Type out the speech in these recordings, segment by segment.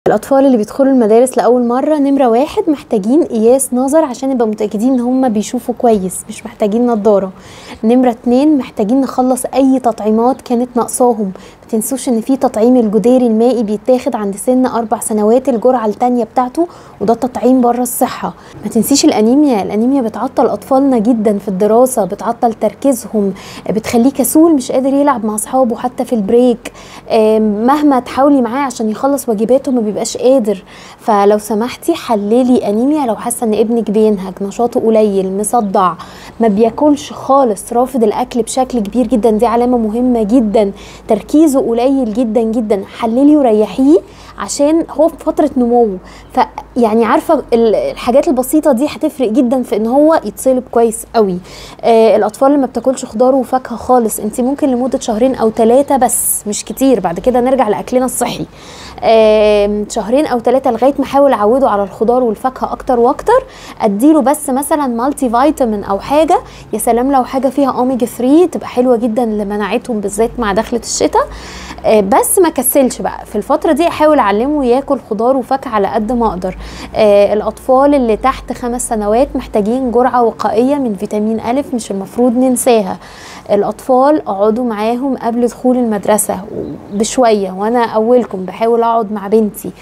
الأطفال اللي بيدخلوا المدارس لأول مرة، نمرة واحد محتاجين قياس نظر عشان نبقى متأكدين ان هم بيشوفوا كويس، مش محتاجين نظارة. نمرة اتنين محتاجين نخلص أي تطعيمات كانت ناقصاهم. متنسوش ان في تطعيم الجدري المائي بيتاخد عند سن 4 سنوات، الجرعة التانية بتاعته، وده تطعيم بره الصحة. ما تنسيش الأنيميا. الأنيميا بتعطل أطفالنا جدا في الدراسة، بتعطل تركيزهم، بتخليه كسول مش قادر يلعب مع أصحابه حتى في البريك. مهما تحاولي معاه عشان يخلص واجباته ما بيبقاش قادر. فلو سمحتي حللي أنيميا لو حاسة ان ابنك بينهج، نشاطه قليل، مصدع، ما بياكلش خالص، رافض الأكل بشكل كبير جدا، دي علامة مهمة جدا. تركيزه قليل جدا جدا، حللي وريحيه عشان هو في فترة نمو. فيعني عارفة الحاجات البسيطة دي هتفرق جدا في ان هو يتصلب كويس قوي. الأطفال اللي ما بتاكلش خضار وفاكهة خالص، انت ممكن لمدة 2 أو 3 بس، مش كتير، بعد كده نرجع لأكلنا الصحي. 2 أو 3 لغاية ما احاول اعوده على الخضار والفاكهة اكتر واكتر. اديله بس مثلا مالتي فيتامين او حاجة، يا سلام لو حاجة فيها اوميجا 3 تبقى حلوة جدا لمناعتهم بالذات مع دخلة الشتاء. بس ما كسلش بقى في الفترة دي، احاول اعلمه ياكل خضار وفاكهة على قد ما اقدر. الاطفال اللي تحت 5 سنوات محتاجين جرعة وقائية من فيتامين أ، مش المفروض ننساها. الاطفال اقعدوا معاهم قبل دخول المدرسة بشوية، وانا اولكم بحاول اقعد مع بنتي.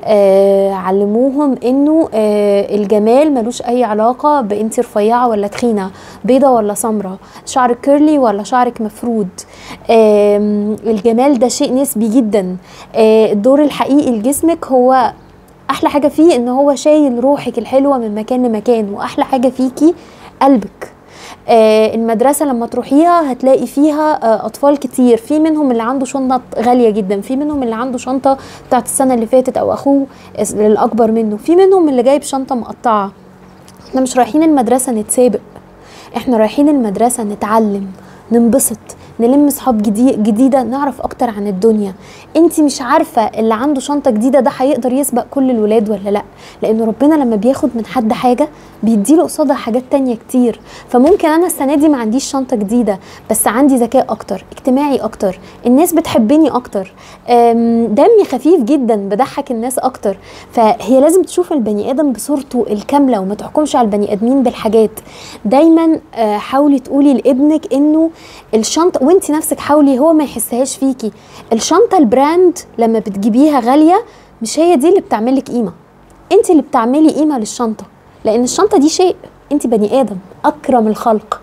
علموهم انه الجمال ملوش اي علاقة بانتي رفيعة ولا تخينة، بيضة ولا سمرة، شعرك كيرلي ولا شعرك مفرود. الجمال ده شيء نسبي جدا. الدور الحقيقي لجسمك هو احلى حاجة فيه ان هو شايل روحك الحلوة من مكان لمكان، واحلى حاجة فيكي قلبك. المدرسة لما تروحيها هتلاقي فيها أطفال كتير، في منهم اللي عنده شنطة غالية جدا، في منهم اللي عنده شنطة بتاعت السنة اللي فاتت أو أخوه الأكبر منه، في منهم اللي جايب شنطة مقطعة. احنا مش رايحين المدرسة نتسابق، احنا رايحين المدرسة نتعلم، ننبسط، نلم صحاب جديدة، نعرف اكتر عن الدنيا. انتي مش عارفة اللي عنده شنطة جديدة ده هيقدر يسبق كل الولاد ولا لا، لان ربنا لما بياخد من حد حاجة بيديله قصادها حاجات تانية كتير. فممكن انا السنة دي ما عنديش شنطة جديدة، بس عندي ذكاء اكتر، اجتماعي اكتر، الناس بتحبني اكتر، دمي خفيف جدا، بضحك الناس اكتر. فهي لازم تشوف البني ادم بصورته الكاملة، وما تحكمش على البني ادمين بالحاجات. دايما حاولي تقولي لابنك انه الشنطة، وانتي نفسك حاولي هو ما يحسهاش فيكي، الشنطة البراند لما بتجيبيها غالية مش هي دي اللي بتعملك قيمة، انتي اللي بتعملي قيمة للشنطة، لان الشنطة دي شيء، انتي بني ادم اكرم الخلق.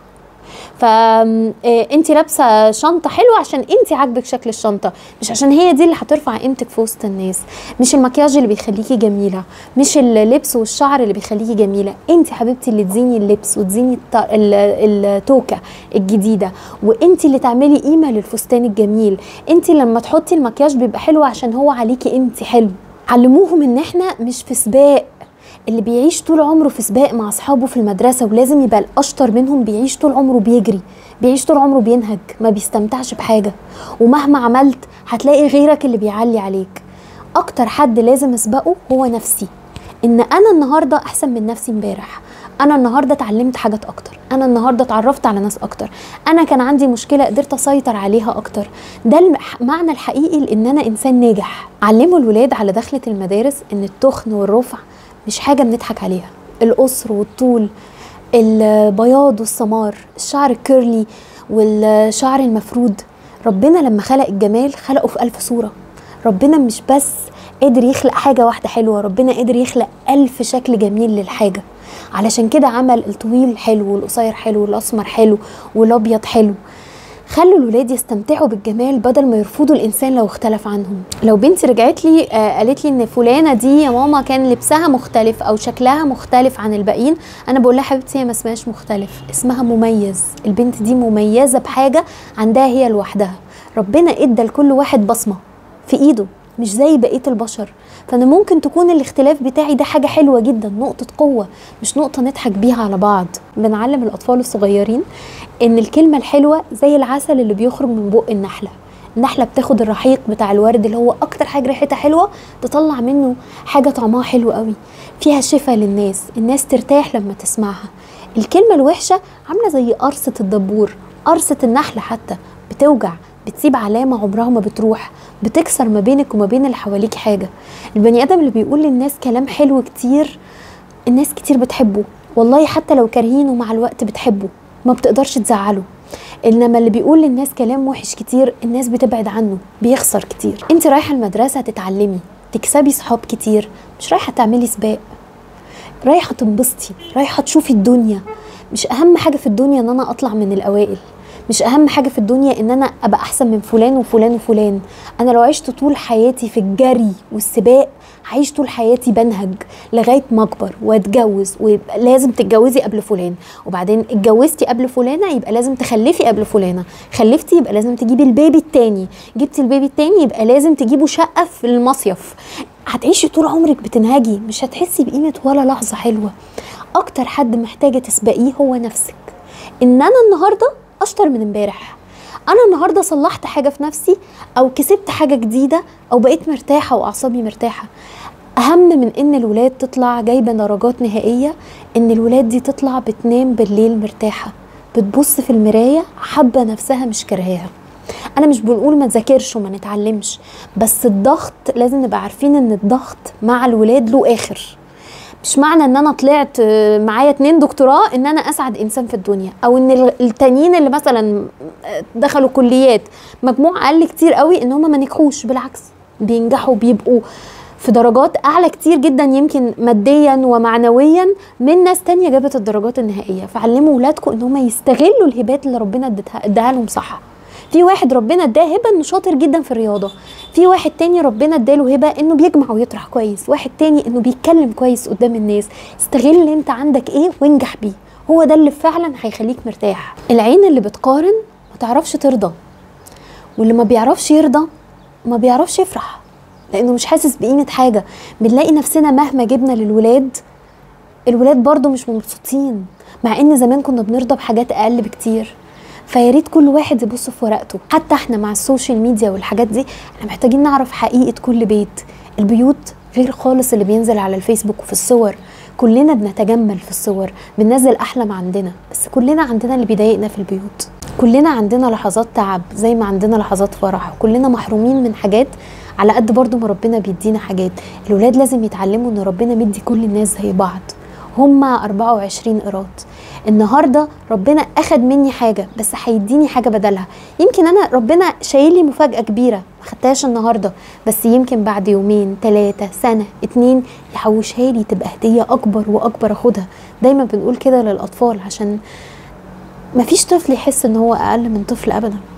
فانتي لابسه شنطه حلوه عشان انتي عاجبك شكل الشنطه، مش عشان هي دي اللي هترفع قيمتك في وسط الناس. مش المكياج اللي بيخليكي جميله، مش اللبس والشعر اللي بيخليكي جميله، انتي حبيبتي اللي تزيني اللبس وتزيني التوكه الجديده، وانتي اللي تعملي قيمه للفستان الجميل. انتي لما تحطي المكياج بيبقى حلو عشان هو عليكي انتي حلو. علموهم ان احنا مش في سباق. اللي بيعيش طول عمره في سباق مع اصحابه في المدرسه ولازم يبقى الاشطر منهم، بيعيش طول عمره بيجري، بيعيش طول عمره بينهج، ما بيستمتعش بحاجه، ومهما عملت هتلاقي غيرك اللي بيعلي عليك. اكتر حد لازم اسبقه هو نفسي، ان انا النهارده احسن من نفسي امبارح، انا النهارده اتعلمت حاجات اكتر، انا النهارده اتعرفت على ناس اكتر، انا كان عندي مشكله قدرت اسيطر عليها اكتر. ده المعنى الحقيقي لان انا انسان ناجح. علموا الولاد على دخله المدارس ان التخن والرفع مش حاجة بنضحك عليها، القصر والطول، البياض والسمار، الشعر الكيرلي والشعر المفرود. ربنا لما خلق الجمال خلقه في 1000 صورة. ربنا مش بس قادر يخلق حاجة واحدة حلوة، ربنا قادر يخلق 1000 شكل جميل للحاجة. علشان كده عمل الطويل حلو والقصير حلو والأسمر حلو والأبيض حلو. خلوا الولاد يستمتعوا بالجمال بدل ما يرفضوا الانسان لو اختلف عنهم. لو بنتي رجعت لي قالت لي ان فلانه دي يا ماما كان لبسها مختلف او شكلها مختلف عن الباقيين، انا بقول لها حبيبتي هي ما اسمهاش مختلف، اسمها مميز. البنت دي مميزه بحاجه عندها هي لوحدها. ربنا ادى لكل واحد بصمه في ايده مش زي بقيه البشر. فانا ممكن تكون الاختلاف بتاعي ده حاجه حلوه جدا، نقطه قوه، مش نقطه نضحك بيها على بعض. بنعلم الاطفال الصغيرين ان الكلمه الحلوه زي العسل اللي بيخرج من بق النحله. النحله بتاخد الرحيق بتاع الورد اللي هو اكتر حاجه ريحتها حلوه، تطلع منه حاجه طعمها حلو قوي، فيها شفاء للناس، الناس ترتاح لما تسمعها. الكلمه الوحشه عامله زي قرصه الدبور، قرصه النحله حتى بتوجع، بتسيب علامة عمرها ما بتروح، بتكسر ما بينك وما بين اللي حواليك حاجة. البني ادم اللي بيقول للناس كلام حلو كتير، الناس كتير بتحبه، والله حتى لو كارهينه مع الوقت بتحبه، ما بتقدرش تزعله. انما اللي بيقول للناس كلام وحش كتير، الناس بتبعد عنه، بيخسر كتير. انت رايحة المدرسة تتعلمي، تكسبي صحاب كتير، مش رايحة تعملي سباق، رايحة تنبسطي، رايحة تشوفي الدنيا. مش اهم حاجة في الدنيا ان انا اطلع من الاوائل، مش اهم حاجة في الدنيا ان انا ابقى احسن من فلان وفلان وفلان. انا لو عشت طول حياتي في الجري والسباق، هعيش طول حياتي بنهج لغاية ما اكبر واتجوز، ويبقى لازم تتجوزي قبل فلان، وبعدين اتجوزتي قبل فلانة يبقى لازم تخلفي قبل فلانة، خلفتي يبقى لازم تجيبي البيبي التاني، جبتي البيبي التاني يبقى لازم تجيبوا شقة في المصيف. هتعيشي طول عمرك بتنهجي، مش هتحسي بقيمة ولا لحظة حلوة. اكتر حد محتاجة تسبقيه هو نفسك. ان انا النهاردة اشطر من امبارح، انا النهارده صلحت حاجه في نفسي، او كسبت حاجه جديده، او بقيت مرتاحه واعصابي مرتاحه. اهم من ان الولاد تطلع جايبه درجات نهائيه، ان الولاد دي تطلع بتنام بالليل مرتاحه، بتبص في المرايه حابه نفسها مش كرهاها. انا مش بنقول ما تذاكرش وما نتعلمش، بس الضغط لازم نبقى عارفين ان الضغط مع الولاد له اخر. مش معنى ان انا طلعت معايا 2 دكتوراه ان انا اسعد انسان في الدنيا، او ان التانيين اللي مثلا دخلوا كليات مجموع اقل كتير قوي ان هم ما نجحوش، بالعكس بينجحوا، بيبقوا في درجات اعلى كتير جدا يمكن ماديا ومعنويا من ناس تانية جابت الدرجات النهائية. فعلموا ولادكم ان هم يستغلوا الهبات اللي ربنا اداها لهم. صح، في واحد ربنا اداه هبه انه شاطر جدا في الرياضه، في واحد تاني ربنا اداله هبه انه بيجمع ويطرح كويس، واحد تاني انه بيتكلم كويس قدام الناس. استغل اللي انت عندك ايه وانجح بيه، هو ده اللي فعلا هيخليك مرتاح. العين اللي بتقارن ما تعرفش ترضى، واللي ما بيعرفش يرضى ما بيعرفش يفرح، لانه مش حاسس بقيمه حاجه. بنلاقي نفسنا مهما جبنا للولاد، الولاد برضو مش مبسوطين، مع ان زمان كنا بنرضى بحاجات اقل بكتير. فياريت كل واحد يبص في ورقته. حتى احنا مع السوشيال ميديا والحاجات دي احنا محتاجين نعرف حقيقة كل بيت. البيوت غير خالص اللي بينزل على الفيسبوك وفي الصور. كلنا بنتجمل في الصور، بننزل احلى ما عندنا، بس كلنا عندنا اللي بيضايقنا في البيوت. كلنا عندنا لحظات تعب زي ما عندنا لحظات فرح، كلنا محرومين من حاجات على قد برضو ما ربنا بيدينا حاجات. الولاد لازم يتعلموا ان ربنا مدي كل الناس زي بعض. هما 24 قيراط. النهارده ربنا اخد مني حاجه بس هيديني حاجه بدلها. يمكن انا ربنا شايل لي مفاجاه كبيره ما خدتهاش النهارده، بس يمكن بعد يومين 3 سنه 2 يحوشها لي تبقى هديه اكبر واكبر اخدها. دايما بنقول كده للاطفال عشان مفيش طفل يحس ان هو اقل من طفل ابدا.